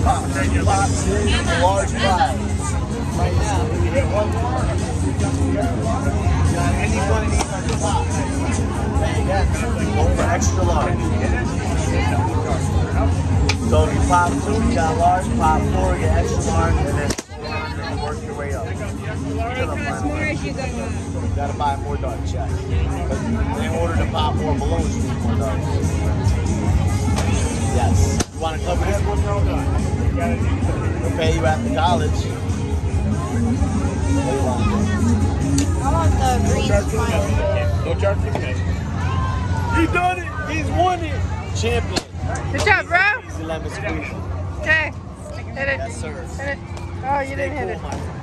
pop 2 pops in the large prize. Right now, you get 1 more. Got any one of these on the top. Go for extra large. So if you pop 2, you got large, pop 4, you get extra large, and then work your way up. It costs more as you go up. You gotta buy more darts, yeah. But in order to pop more balloons, you need more darts. Yes. You want to cover this one? We'll pay you after college. I want the green smile. No charge for me. He done it! He's won it! Champion. Good job, bro! Easy lemon squeeze. Okay. Hit it. Yes, sir. Hit it. Oh, you didn't hit it.